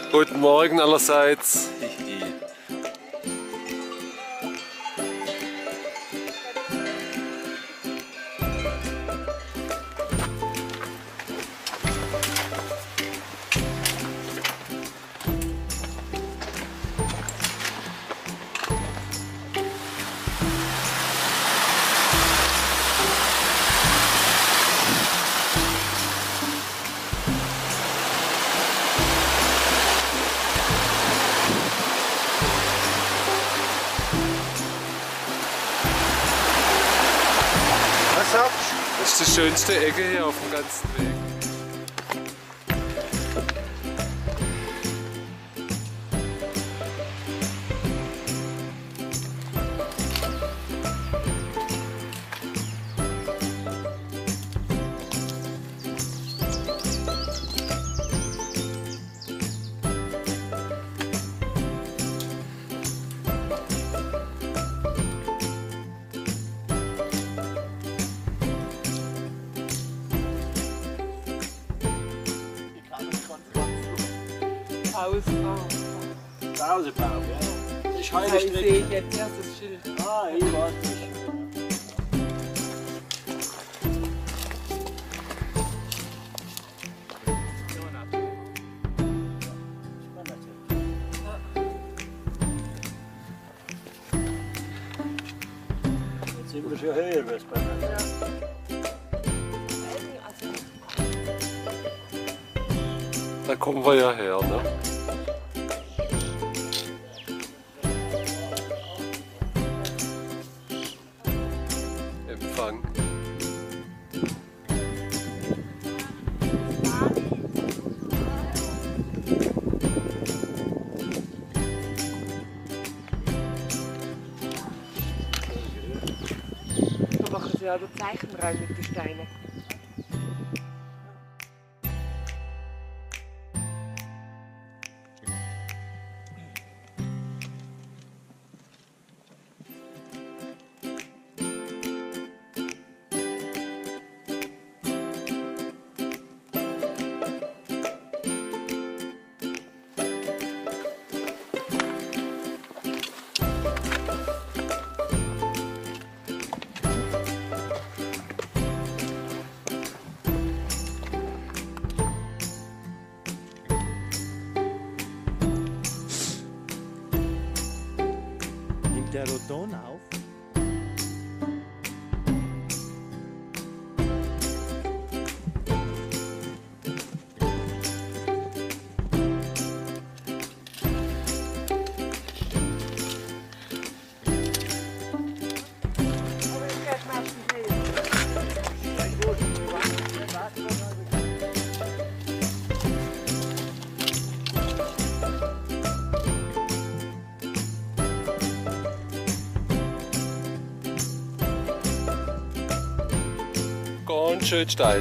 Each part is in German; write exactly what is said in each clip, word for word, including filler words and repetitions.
Guten Morgen allerseits. Das ist die schönste Ecke hier auf dem ganzen Weg. Ausbau, ja. Das ist heute ich sehe jetzt erst das Schild. Ah, hier war es nicht. Jetzt sind wir schon höher, was bei mir. Da kommen wir ja her, ne? Empfang. Da machen sie ja den Zeichen rein mit den Steinen. Der Roton auf. Ganz schön steil.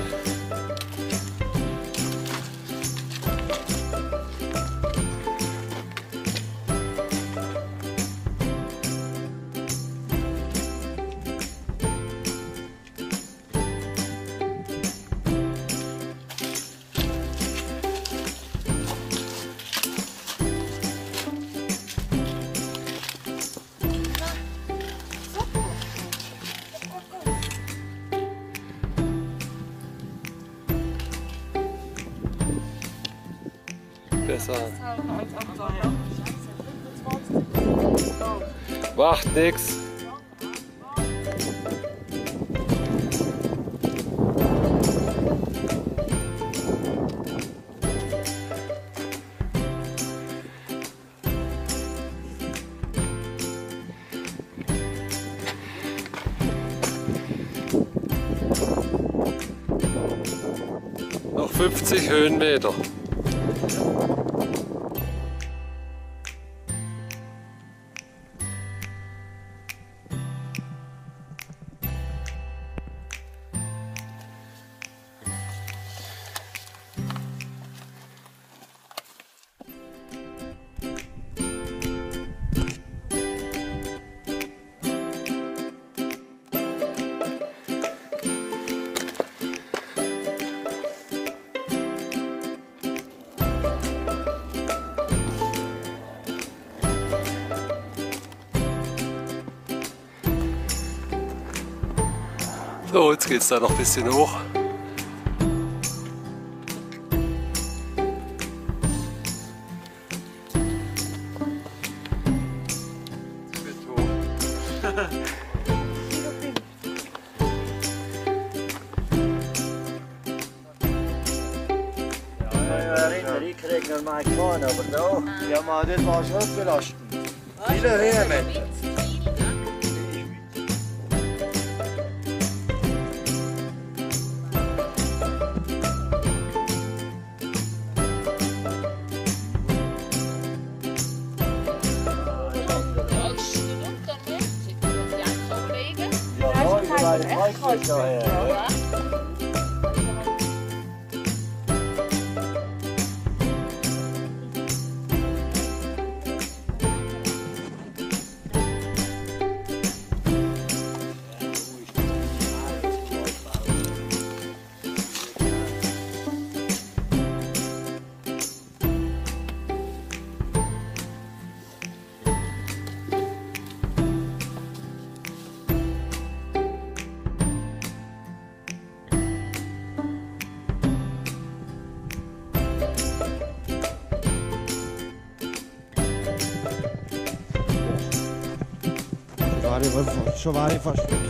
Besser. Macht nix. Noch fünfzig Höhenmeter. So, jetzt geht es da noch ein bisschen hoch. Ich kriege noch mal gefahren, aber da, ja, man, das war schon belastend. Viele Höhen. Ja, ich meine, ich weiß nicht daher. Schon war ich fast weg.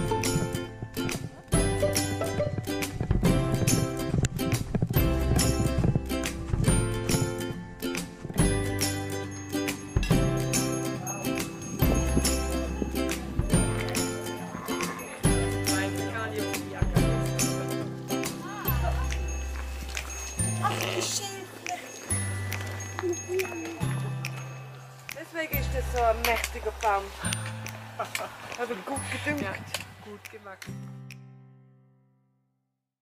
Deswegen ist das so ein mächtiger Baum. Aber gut gedüngt. Ja, gut gemacht.